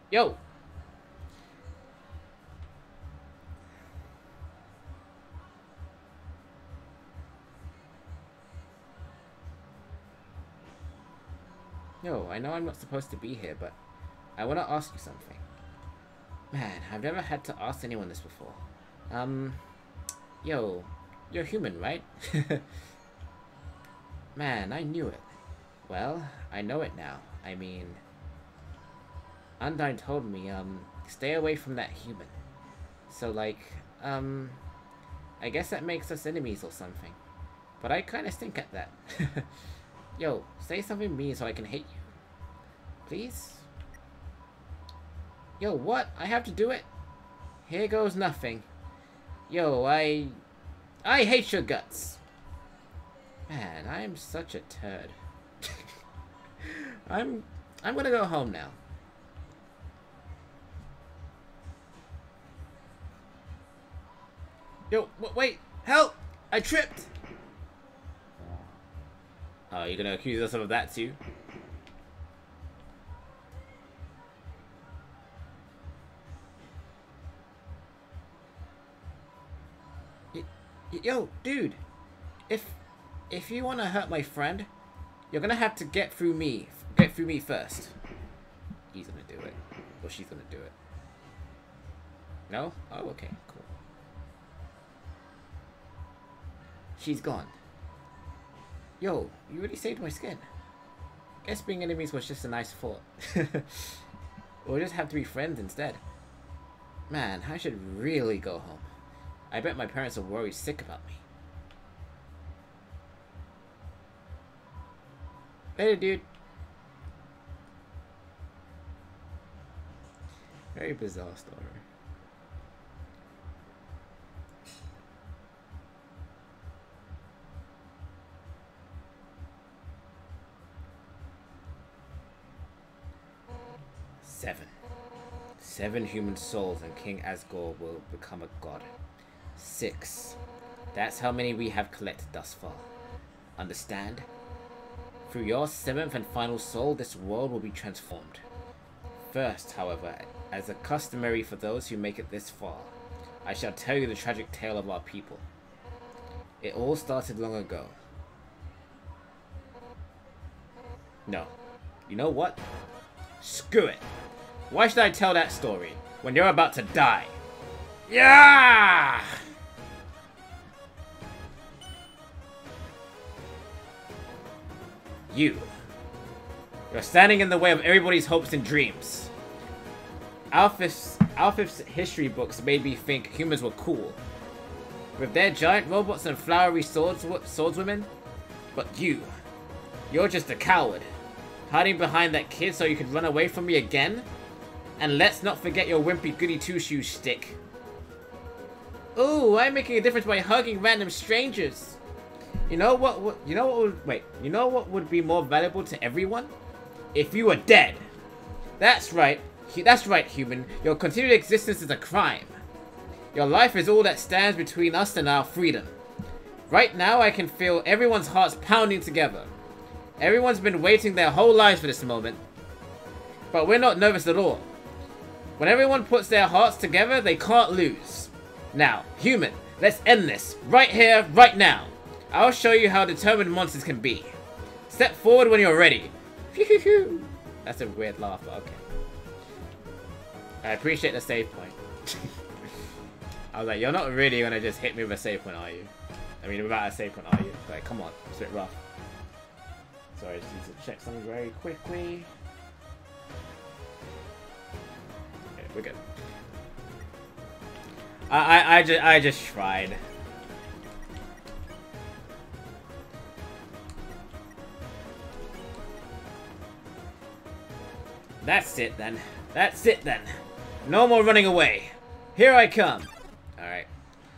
Yo! Yo, I know I'm not supposed to be here, but I want to ask you something. Man, I've never had to ask anyone this before. Yo, you're human, right? Man, I knew it. Well, I know it now. I mean, Undyne told me, stay away from that human. So, like, I guess that makes us enemies or something. But I kinda stink at that. Yo, say something mean so I can hate you. Please? Yo, what? I have to do it? Here goes nothing. Yo, I hate your guts. Man, I am such a turd. I'm gonna go home now. Yo, wait, help! I tripped! Oh, you're gonna accuse us of that too? Yo, dude, if you want to hurt my friend, you're gonna have to get through me first. He's gonna do it, or she's gonna do it. No? Oh, okay, cool. She's gone. Yo, you really saved my skin. Guess being enemies was just a nice thought. We'll just have to be friends instead. Man, I should really go home. I bet my parents are worried sick about me. Later, dude. Very bizarre story. Seven human souls and King Asgore will become a god. 6. That's how many we have collected thus far. Understand? Through your 7th and final soul, this world will be transformed. First, however, as a customary for those who make it this far, I shall tell you the tragic tale of our people. It all started long ago. No. You know what? Screw it. Why should I tell that story when you're about to die? Yeah! You're standing in the way of everybody's hopes and dreams. Alphys history books made me think humans were cool, with their giant robots and flowery swordswomen. But you're just a coward, hiding behind that kid so you could run away from me again. And let's not forget your wimpy goody two-shoes stick. Ooh, I'm making a difference by hugging random strangers. You know what would be more valuable to everyone? If you were dead. That's right, human. Your continued existence is a crime. Your life is all that stands between us and our freedom. Right now, I can feel everyone's hearts pounding together. Everyone's been waiting their whole lives for this moment. But we're not nervous at all. When everyone puts their hearts together, they can't lose. Now, human, let's end this. Right here, right now. I'll show you how determined monsters can be. Step forward when you're ready. Phew. That's a weird laugh, but okay. I appreciate the save point. I was like, you're not really gonna just hit me with a save point, are you? I mean, without a save point, are you? Like, come on. It's a bit rough. Sorry, I just need to check something very quickly. We're good. I just tried. That's it then. That's it then. No more running away. Here I come. Alright.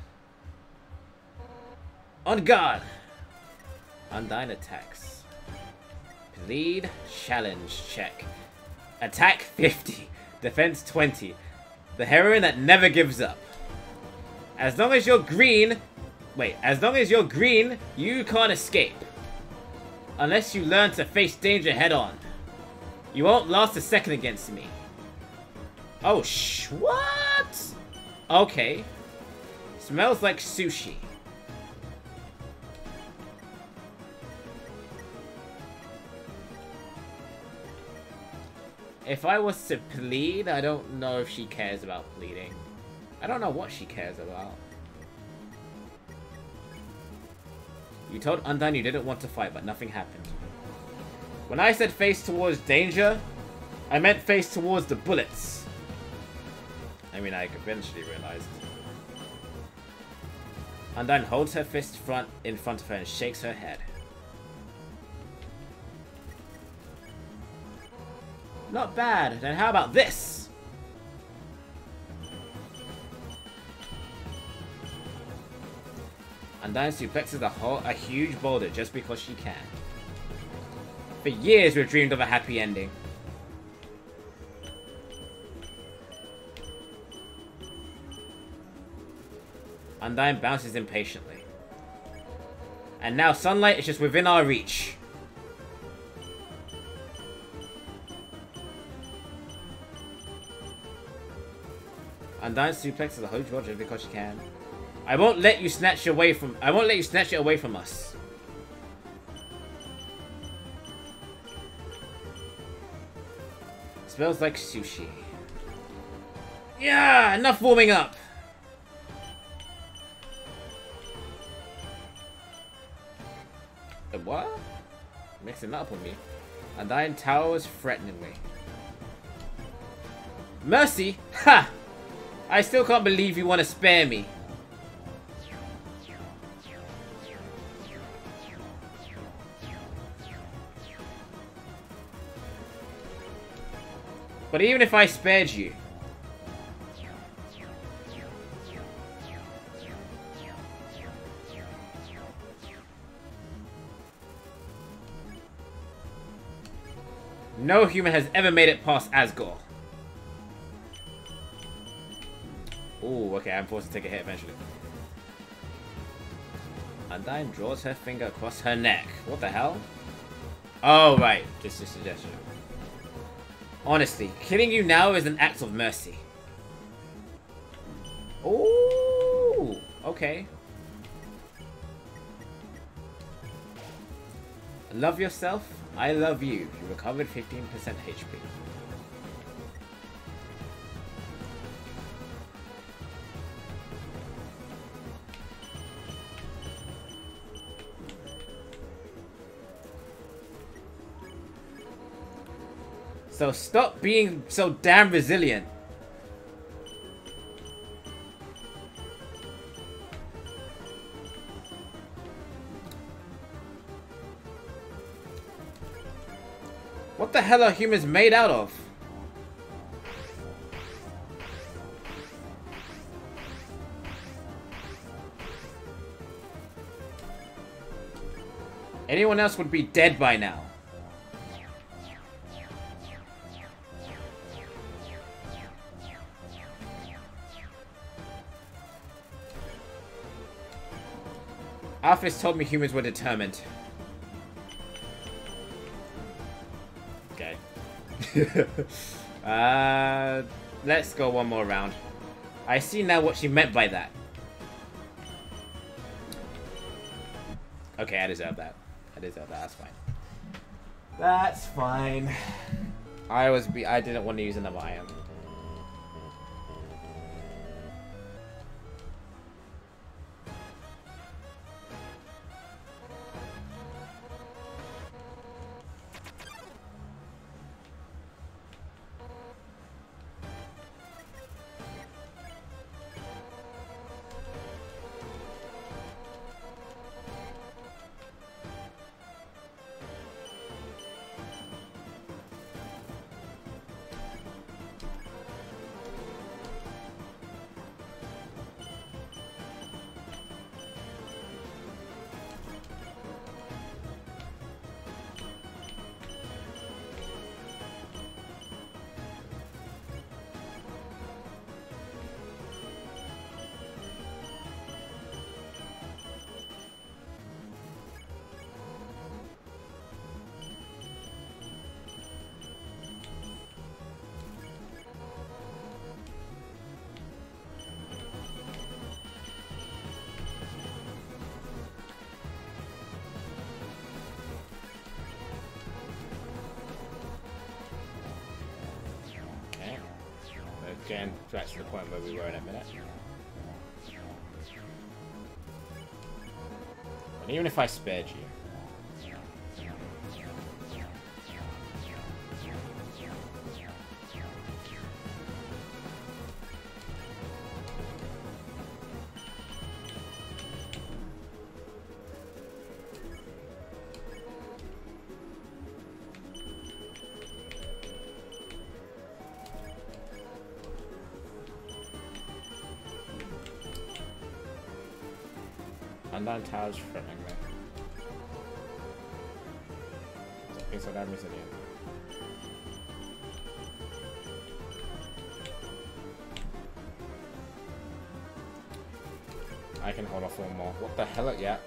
On guard. Undyne attacks. Lead challenge check. Attack 50. Defense 20. The heroine that never gives up. As long as you're green... Wait, as long as you're green, you can't escape. Unless you learn to face danger head on. You won't last a second against me. Oh, what? Okay. Smells like sushi. If I was to plead, I don't know if she cares about pleading. I don't know what she cares about. You told Undyne you didn't want to fight, but nothing happened. When I said face towards danger, I meant face towards the bullets. I mean, I eventually realized. Undyne holds her fist in front of her and shakes her head. Not bad. Then how about this? Undyne suplexes a huge boulder just because she can. For years we've dreamed of a happy ending. Undyne bounces impatiently. And now sunlight is just within our reach. Undyne suplexes a huge boulder just because she can. I won't let you snatch it away from us. Smells like sushi. Yeah, enough warming up. What? Mixing up on me. Undyne towers threateningly. Mercy? Ha! I still can't believe you want to spare me. But even if I spared you, no human has ever made it past Asgore. Ooh, okay, I'm forced to take a hit eventually. Undyne draws her finger across her neck. What the hell? Oh, right. Just a suggestion. Honestly, killing you now is an act of mercy. Ooh, okay. Love yourself? I love you. You recovered 15% HP. So stop being so damn resilient. What the hell are humans made out of? Anyone else would be dead by now. Alphys told me humans were determined. Okay. Let's go one more round. I see now what she meant by that. Okay, I deserve that. I deserve that. That's fine. That's fine. I didn't want to use another item. getting back to the point where we were in a minute. And even if I spared you. Undyne Tower's threatening me. Okay, so that resilient. I can hold off one more. What the hell? Yeah.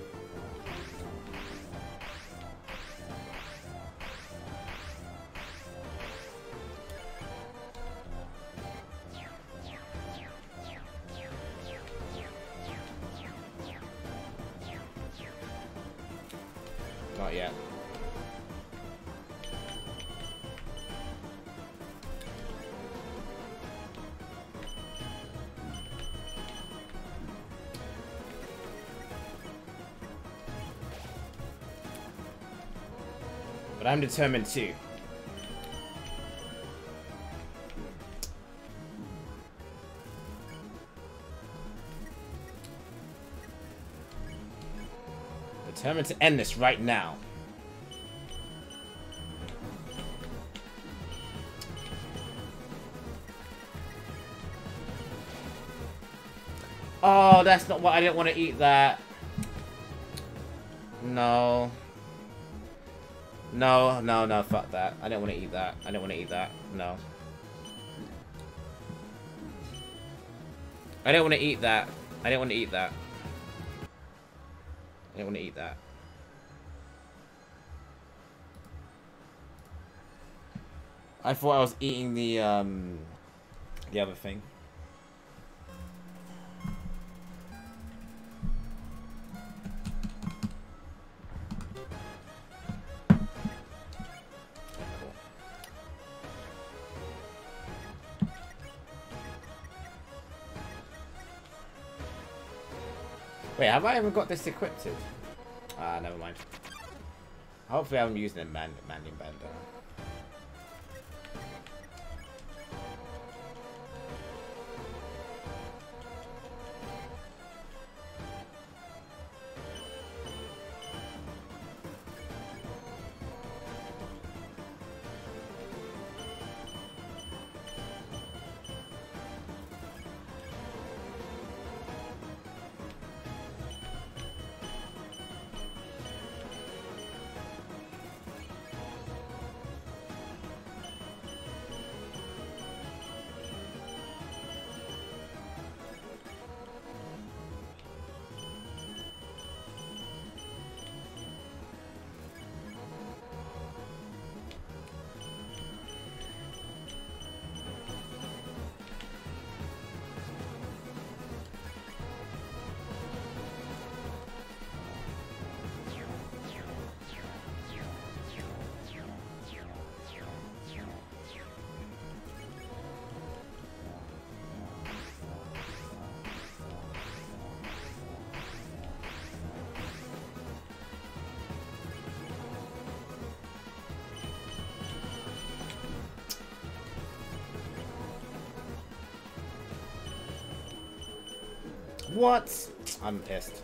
Not yet. But I'm determined too. Determined to end this right now. Oh, that's not what I didn't want to eat that. No. No, no, no, fuck that. I didn't want to eat that. I didn't want to eat that. No. I didn't want to eat that. I didn't want to eat that. I didn't want to eat that. I thought I was eating the other thing. Wait, have I ever got this equipped? Ah, never mind. Hopefully I'm using a Manding Bender. What? I'm pissed.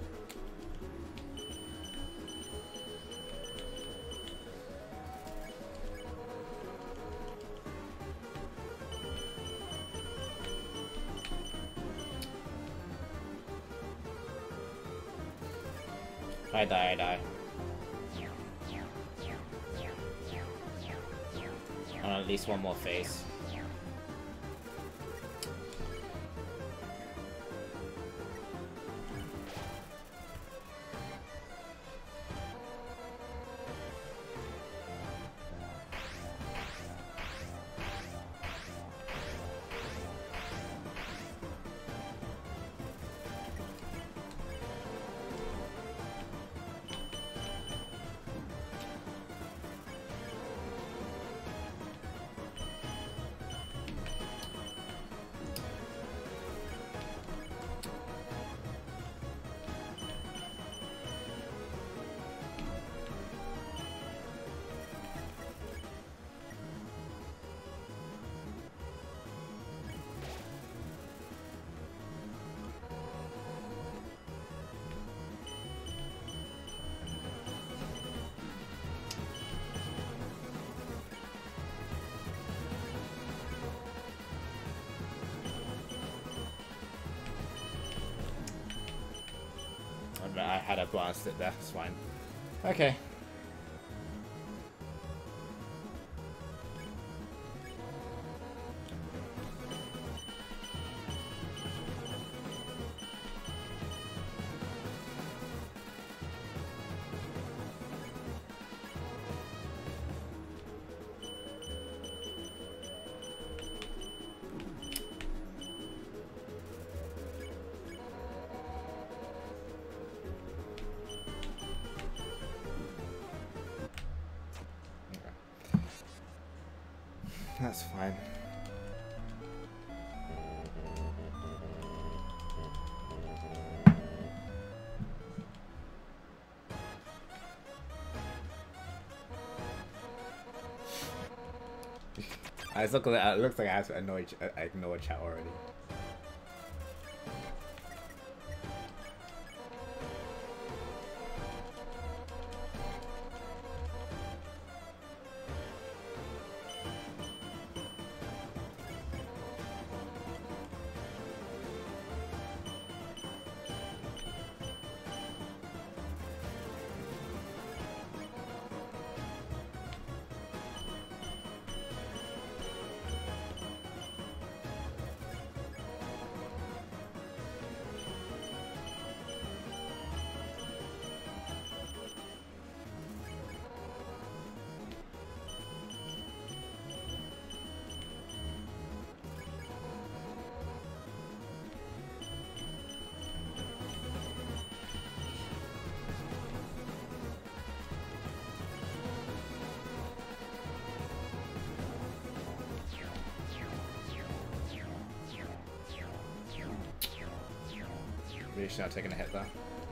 I die. I want at least one more face. had a blast it there. It's fine. Okay. That's fine. It looks like I have to ignore chat already. Really should not taking a hit there.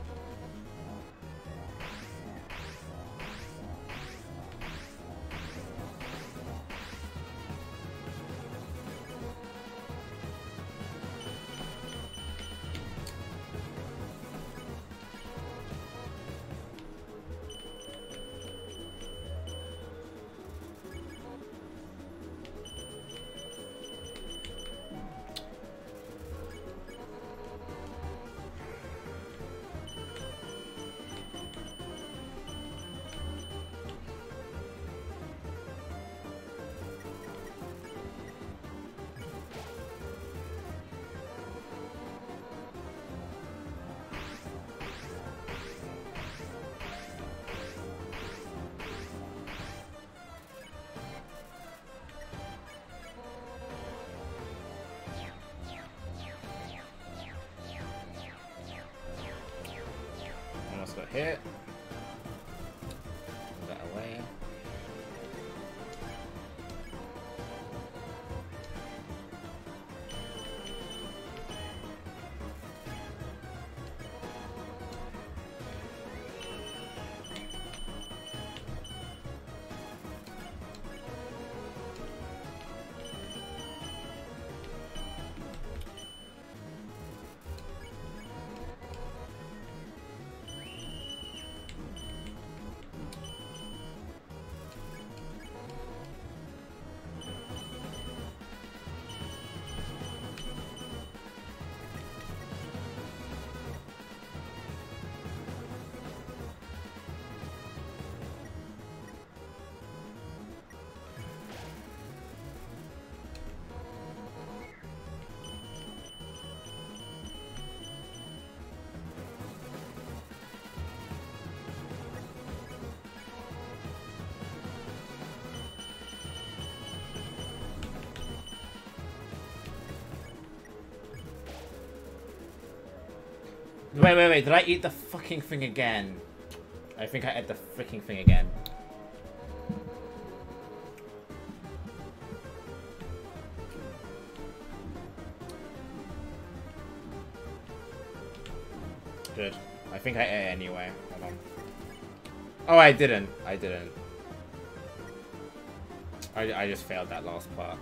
Got hit. Move that away. Wait, did I eat the fucking thing again? I think I ate the freaking thing again. Good. I think I ate anyway. Hold on. Oh, I didn't. I just failed that last part.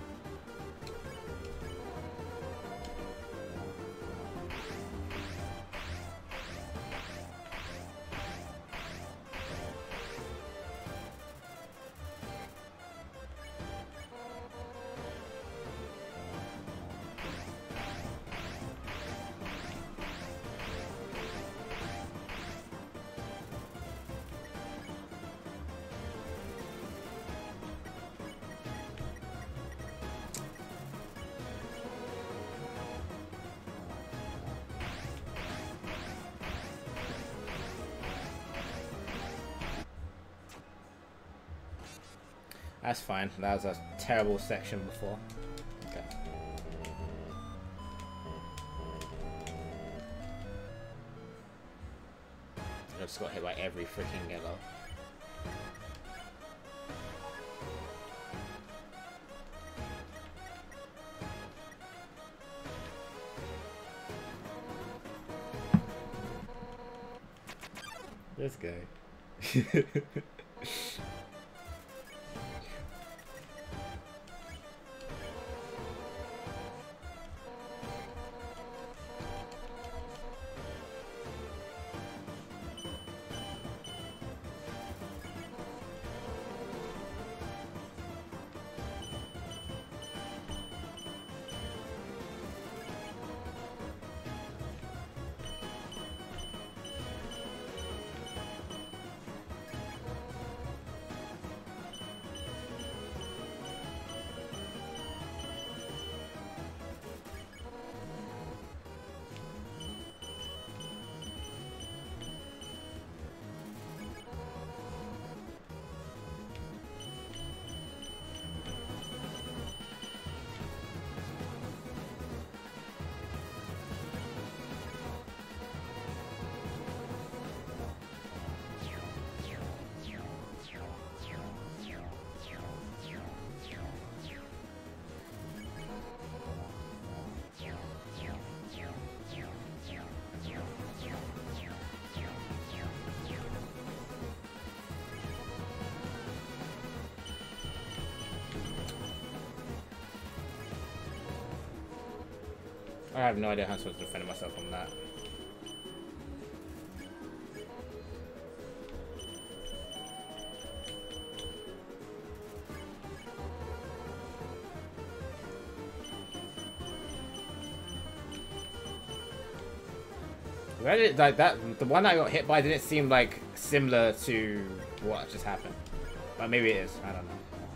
That's fine. That was a terrible section before. Okay. I just got hit by every freaking yellow. This guy. I have no idea how I'm supposed to defend myself from that. Like that, the one I got hit by didn't seem like similar to what just happened, but maybe it is. I don't know.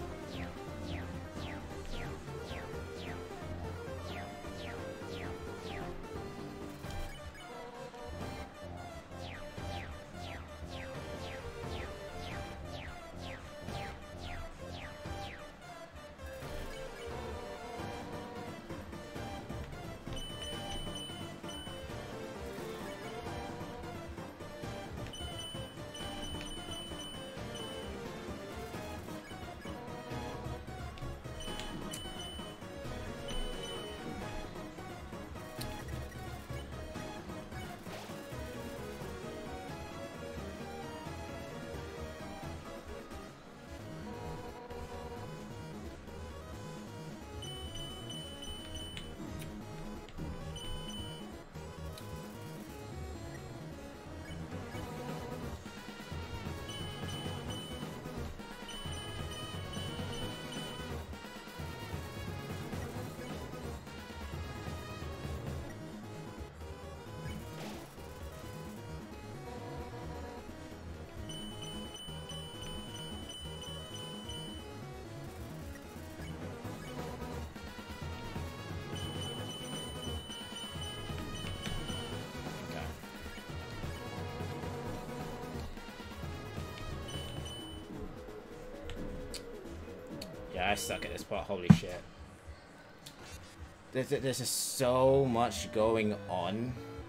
Yeah, I suck at this part. Holy shit. There's just so much going on.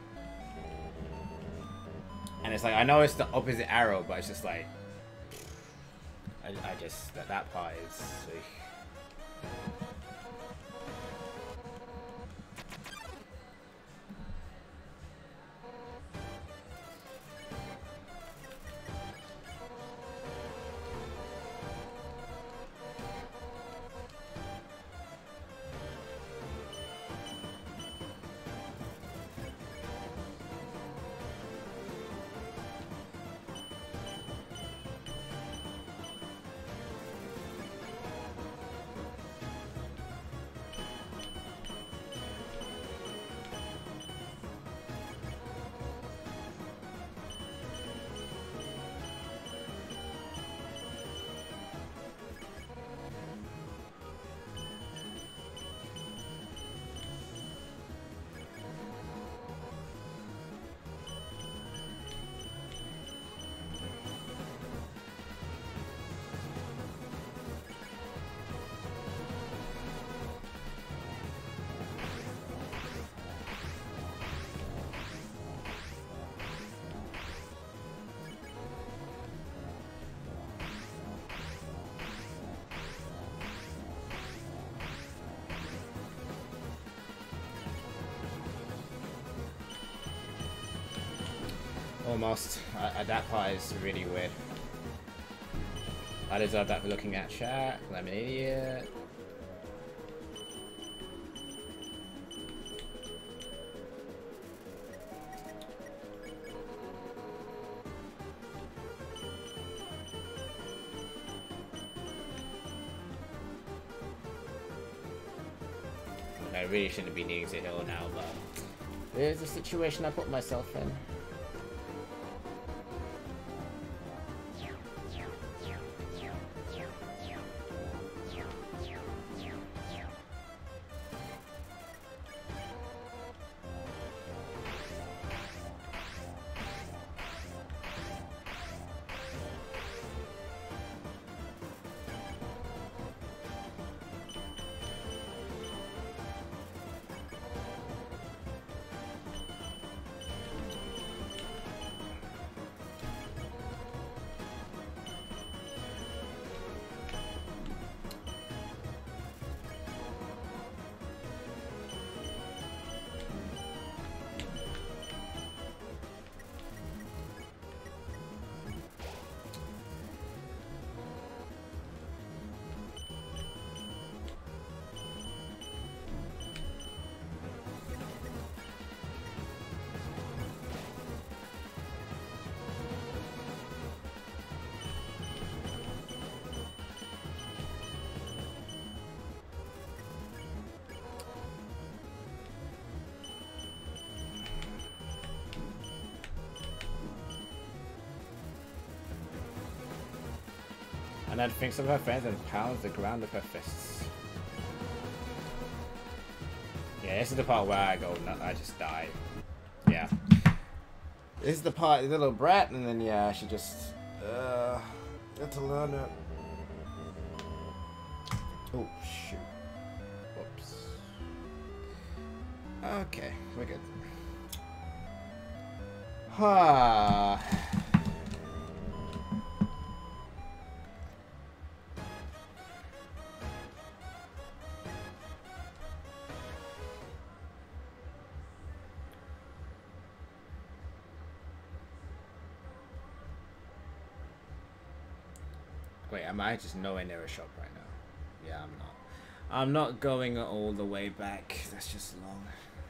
And it's like, I know it's the opposite arrow, but it's just like... I just... That part is... Almost. That part is really weird. I deserve that for looking at chat. I'm an idiot. I really shouldn't be needing to heal now, but there's a situation I put myself in. And then thinks of her friends and pounds the ground with her fists. Yeah, this is the part where I go, I just die. Yeah. This is the part, the little brat, and then yeah, she just, got to learn it. Oh, shoot. Whoops. Okay, we're good. Wait, am I just nowhere near a shop right now? Yeah, I'm not. I'm not going all the way back. That's just long.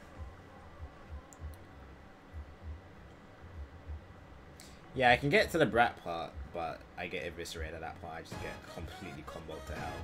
Yeah, I can get to the brat part, but I get eviscerated at that part. I just get completely comboed to hell.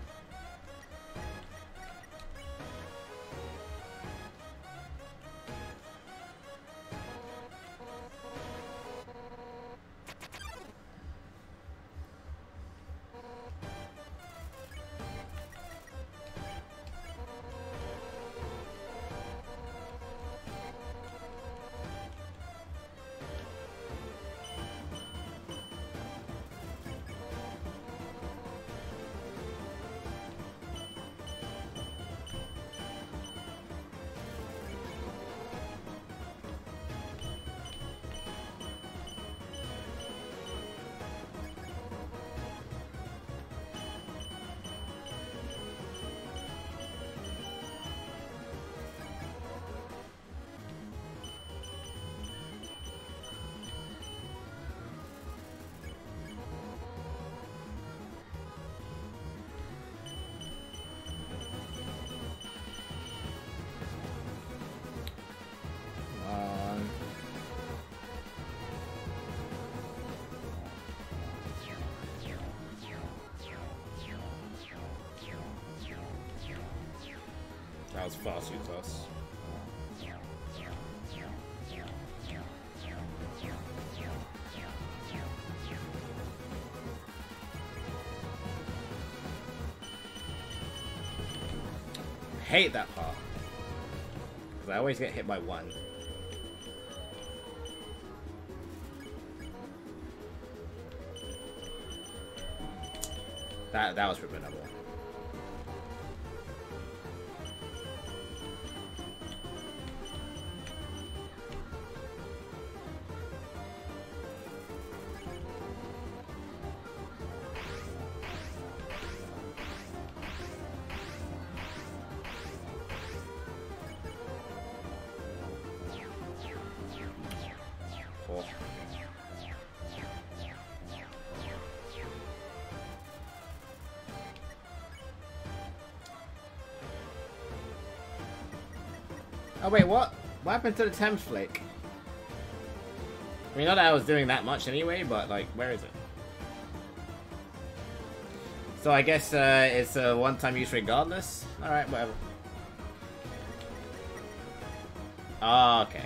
That was far too close. Hate that part. Because I always get hit by one. That was preventable. Oh wait, what? What happened to the Thames Flake? I mean, not that I was doing that much anyway, but like, where is it? So I guess it's a one-time use regardless? Alright, whatever. Oh, okay.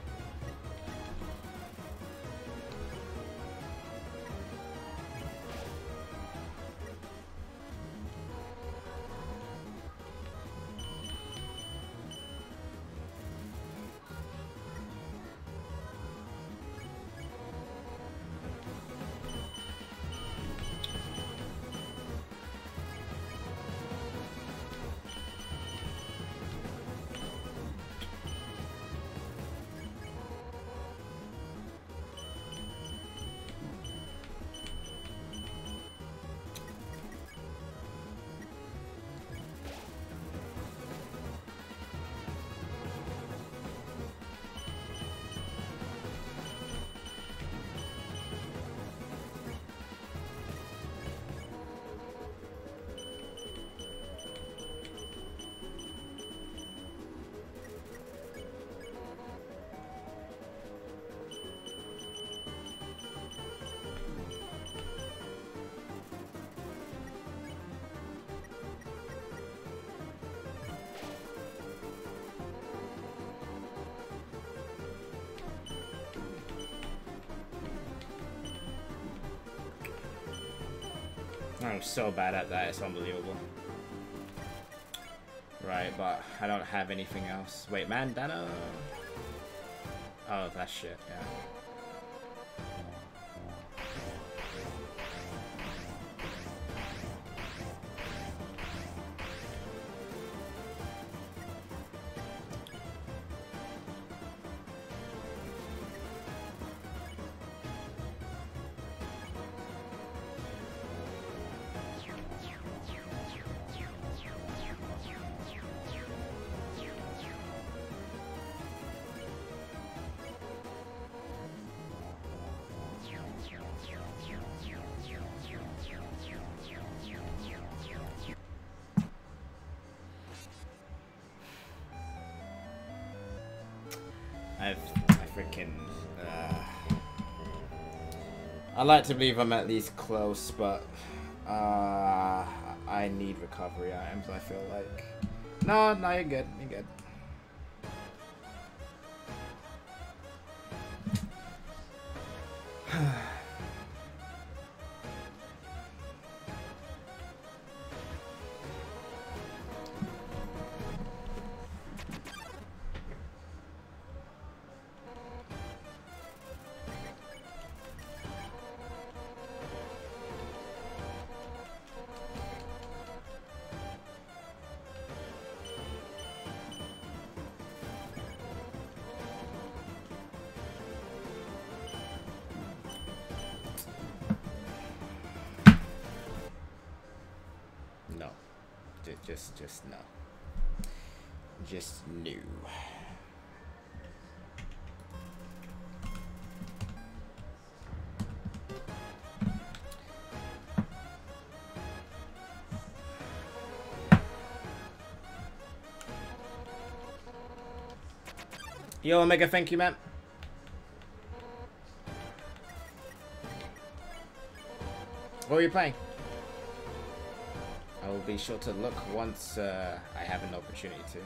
I'm so bad at that, it's unbelievable. Right, but I don't have anything else. Wait, Mandana? Oh, that shit, yeah. I freaking I like to believe I'm at least close, but I need recovery items, I feel like. No, you're good. You're good. No. Just no. Just no. Yo, Omega, thank you, man. What are you playing? I will be sure to look once I have an opportunity to.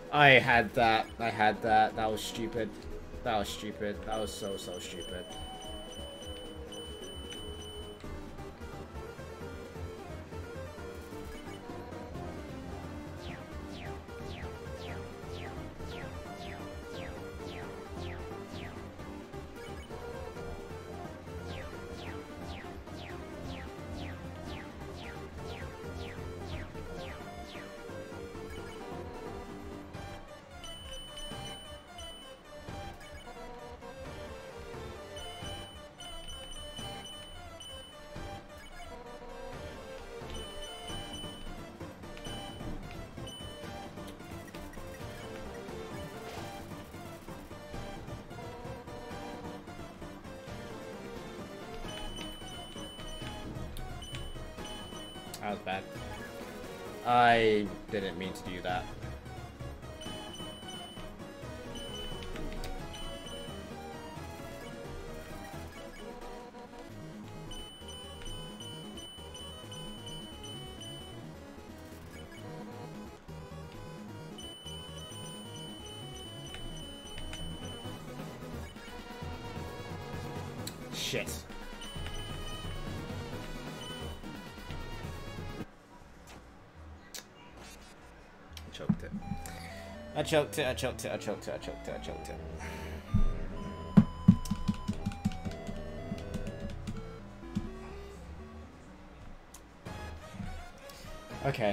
I had that. I had that. That was stupid. That was stupid. That was so stupid. That was bad. I didn't mean to do that. Shit. I choked it. Okay.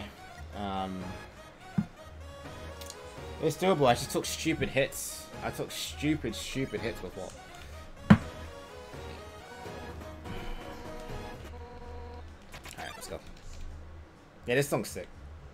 It's doable. I just took stupid hits. I took stupid hits with what? Alright, let's go. Yeah, this song's sick.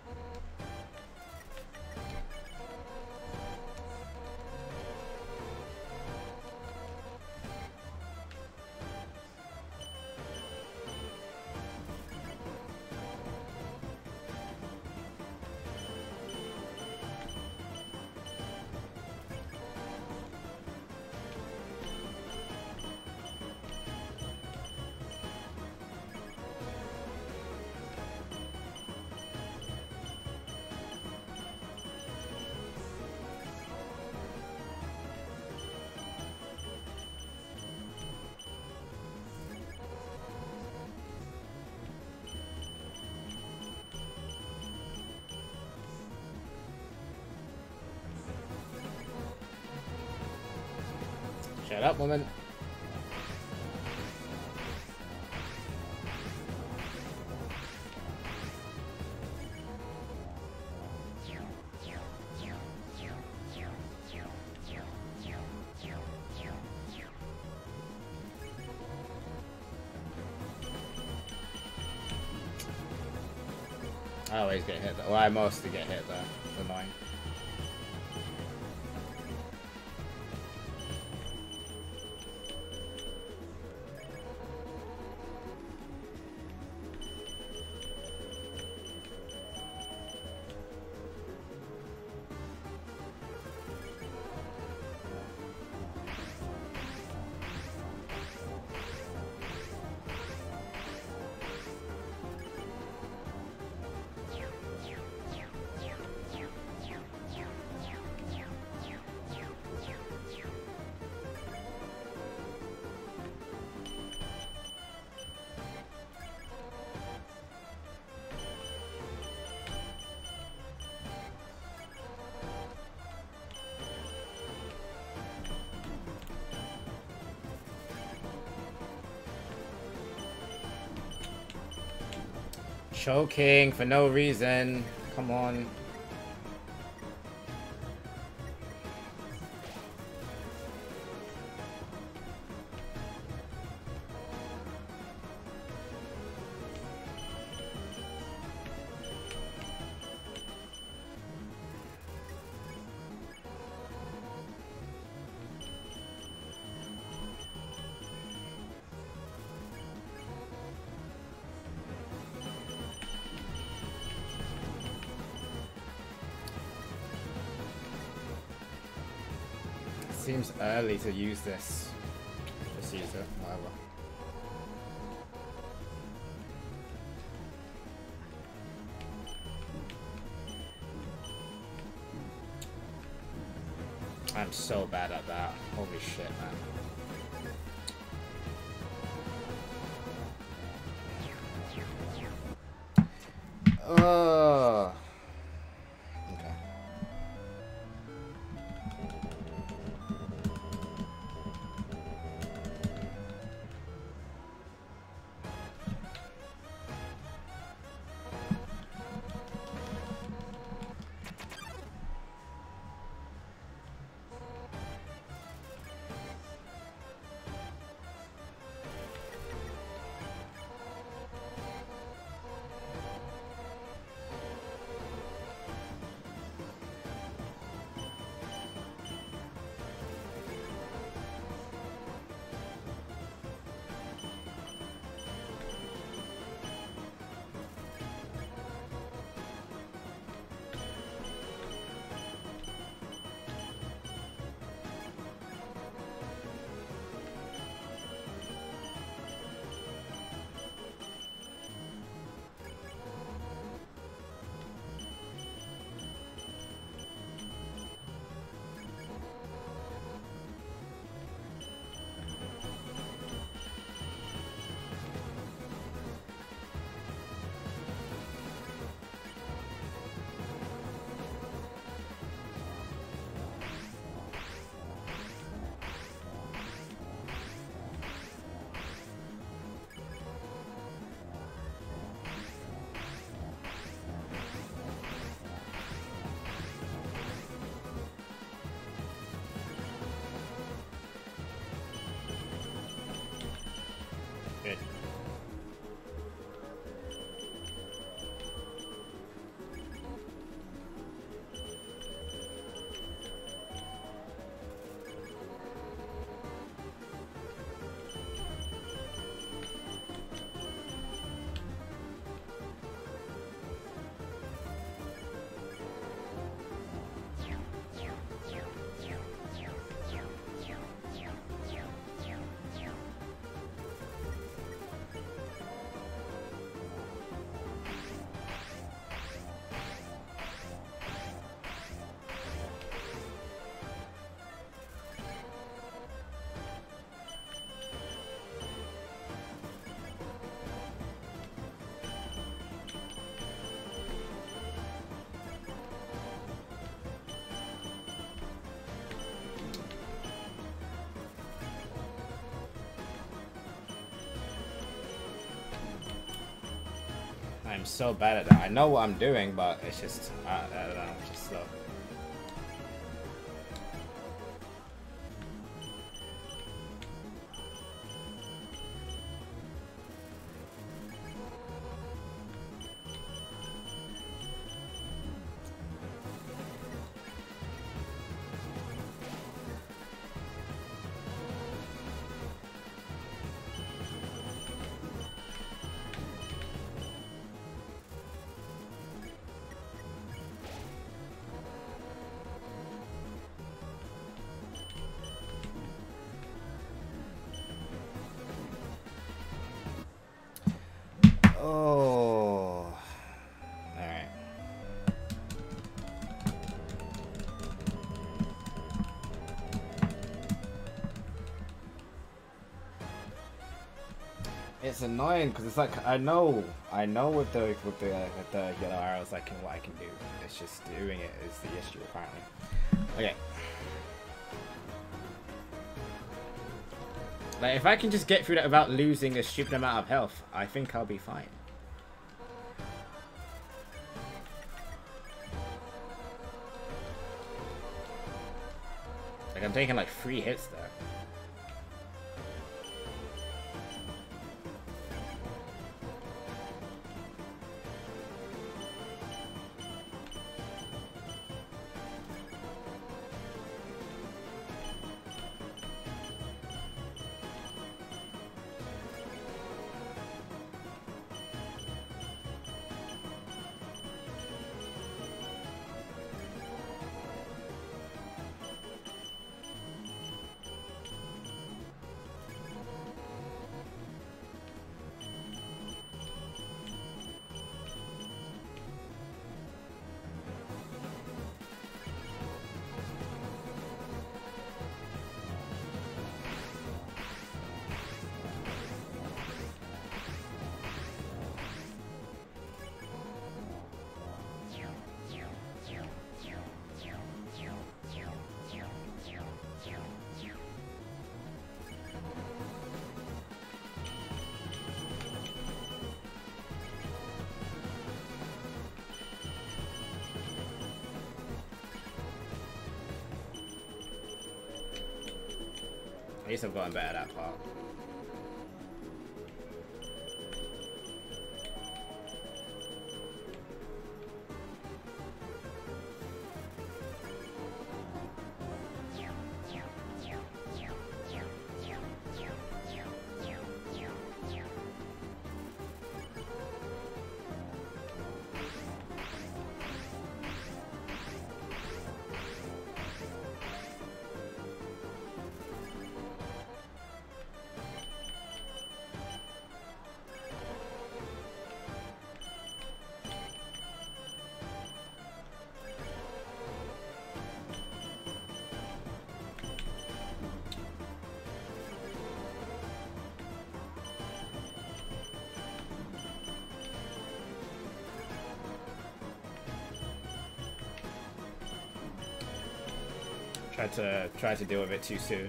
Shut up, woman. I always get hit. Well, I mostly get hit there. It's annoying. Choking for no reason. Come on. Seems early to use this. Just use it, whatever. I'm so bad at that. Holy shit, man. Okay. Good. I'm so bad at that. I know what I'm doing, but it's just, I don't know, I'm just slow. Oh. Alright. It's annoying because it's like I know with the yellow arrows what I can do. It's just doing it is the issue apparently. Okay. Like if I can just get through that without losing a stupid amount of health, I think I'll be fine. Like I'm taking like 3 hits there. At least I've gotten better at that part. Tried to deal with it too soon.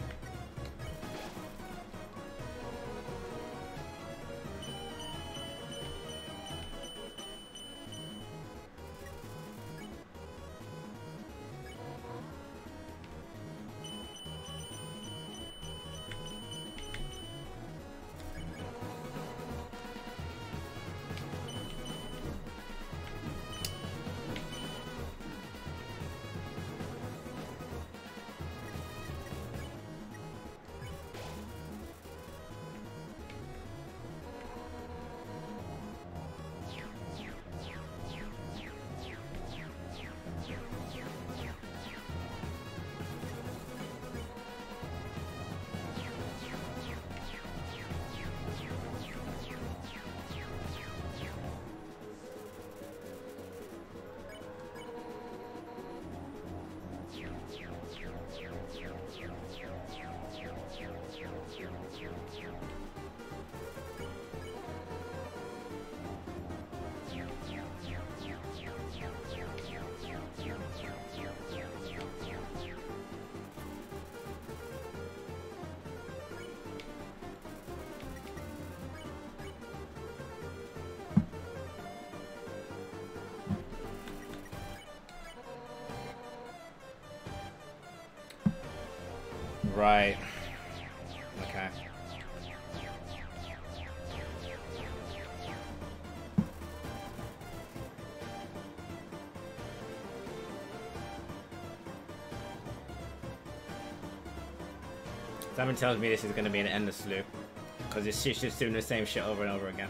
Right. Okay. Someone tells me this is going to be an endless loop, because it's just doing the same shit over and over again.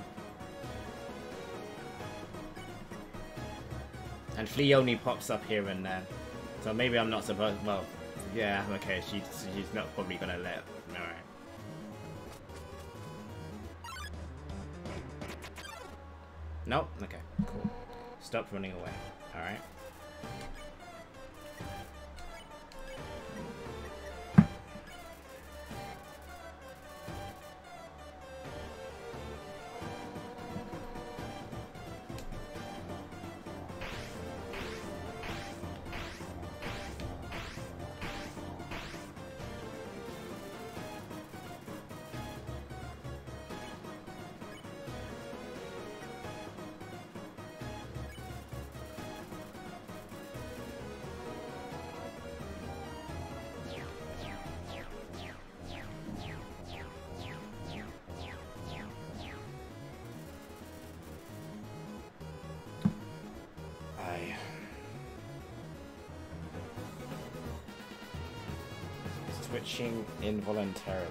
And Flea only pops up here and there, so maybe I'm not supposed. Well, yeah, okay. She's not probably gonna let. All right. Nope. Okay. Cool. Stop running away. All right. Switching involuntarily.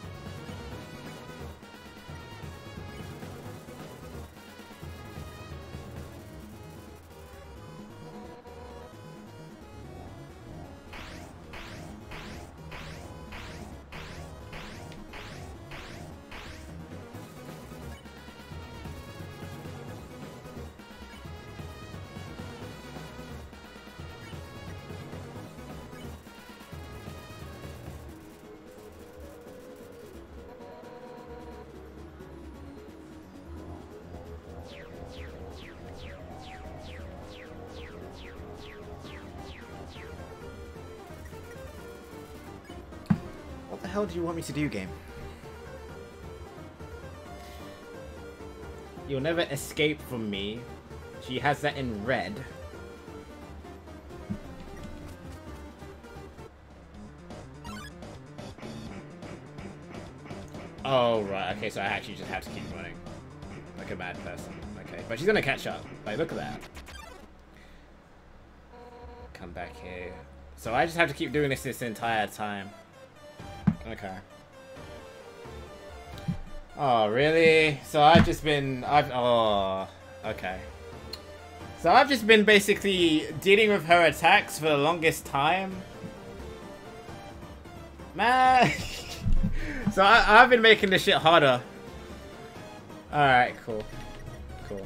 What the hell do you want me to do, game? You'll never escape from me. She has that in red. Oh, right. Okay, so I actually just have to keep running. Like a mad person. Okay, but she's gonna catch up. Like, look at that. Come back here. So I just have to keep doing this entire time. Okay. Oh, really? So I've just been... Oh, okay. So I've just been basically dealing with her attacks for the longest time. Man. So I've been making this shit harder. Alright, cool. Cool.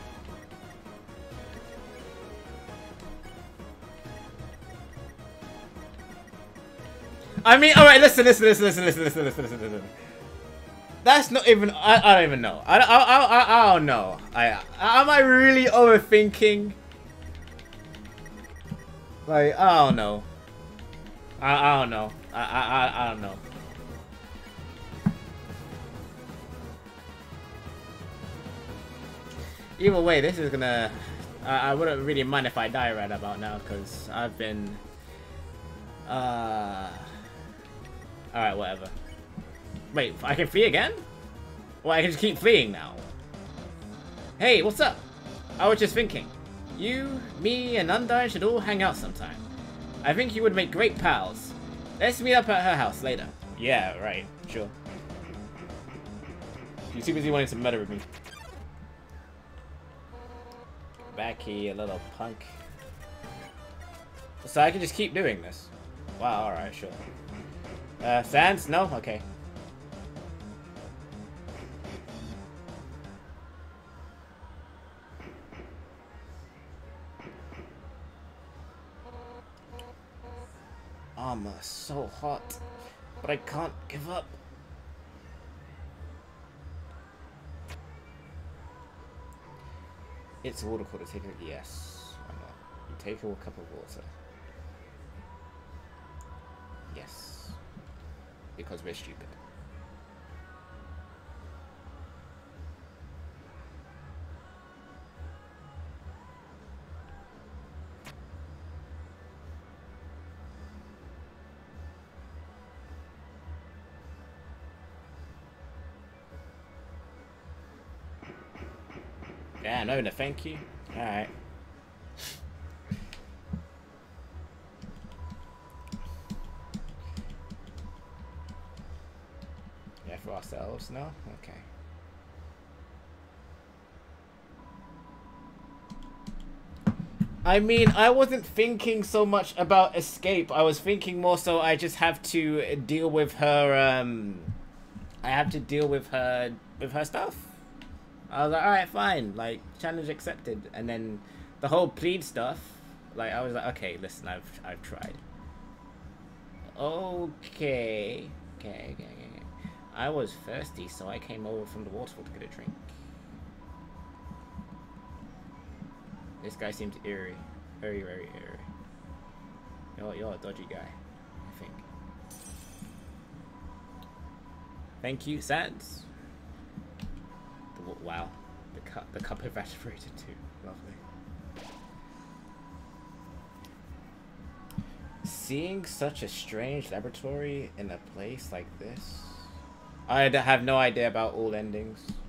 I mean, alright, listen. That's not even... I don't even know. I don't know. Am I really overthinking? Like, I don't know. I don't know. I don't know. Either way, this is gonna... I wouldn't really mind if I die right about now, because I've been... Alright, whatever. Wait, I can flee again? Well, I can just keep fleeing now. Hey, what's up? I was just thinking. You, me, and Undyne should all hang out sometime. I think you would make great pals. Let's meet up at her house later. Yeah, right. Sure. You too busy wanting to murder with me. Back here, little punk. So I can just keep doing this. Wow, alright, sure. Sans? No? Okay. Armor, so hot. But I can't give up. It's water cool to take a... Yes. Why not? You take a cup of water. Yes. Because we're stupid. Yeah, no, thank you. Alright. Yeah, for ourselves, no? Okay. I mean, I wasn't thinking so much about escape. I was thinking more so I just have to deal with her, I have to deal with her stuff. I was like, alright, fine, like, challenge accepted. And then the whole plead stuff, like, I was like, okay, listen, I've tried. Okay. Okay. I was thirsty, so I came over from the waterfall to get a drink. This guy seems eerie. Very, very eerie. You're a dodgy guy, I think. Thank you, Sans. Wow, the cup evaporated too. Lovely. Seeing such a strange laboratory in a place like this. I have no idea about all endings.